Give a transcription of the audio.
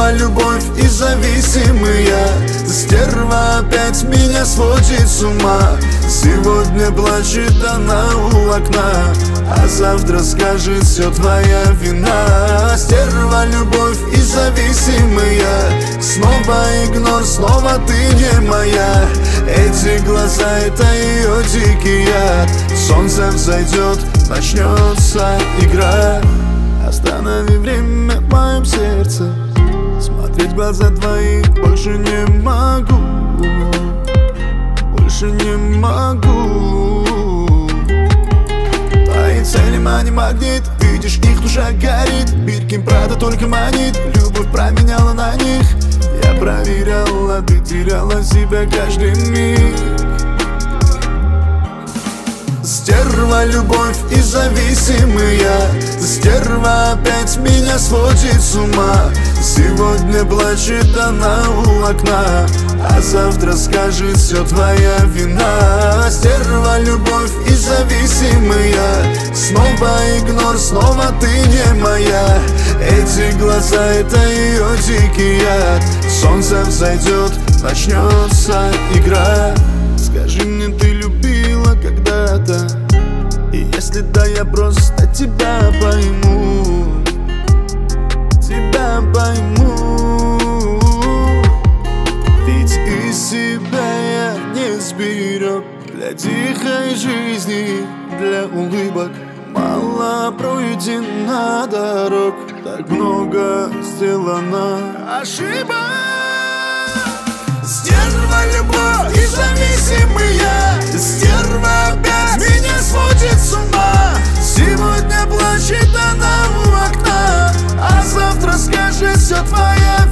Стерва, любовь и зависимая. Стерва опять меня сводит с ума. Сегодня плачет она у окна, а завтра скажет: все твоя вина. Стерва, любовь и зависимая. Снова игнор, снова ты не моя. Эти глаза — это ее дикий яд. Солнце взойдет, начнется игра. Останови время в моем сердце. Смотреть в глаза твои больше не могу. Больше не могу. Твои цели мани магнит. Видишь, их душа горит. Биркин Прада только манит. Любовь променяла на них. Я проверяла, ты теряла себя каждый миг. Стерва, любовь и зависимая. Стерва опять меня сводит с ума. Сегодня плачет она у окна, а завтра скажет: все твоя вина. Стерва, любовь и зависимая. Снова игнор, снова ты не моя. Эти глаза — это ее дикий яд. Солнце взойдет, начнется игра. Скажи мне, ты любила когда-то? И если да, я просто тебя пойму. Тебя пойму. Ведь из себя я не сберег. Для тихой жизни, для улыбок мало пройдено дорог. Так много сделано ошибок. Стерва, любовь и зависимая. Стерва опять меня сводит с ума. Сегодня плачет она у окна, а завтра скажет: все твоя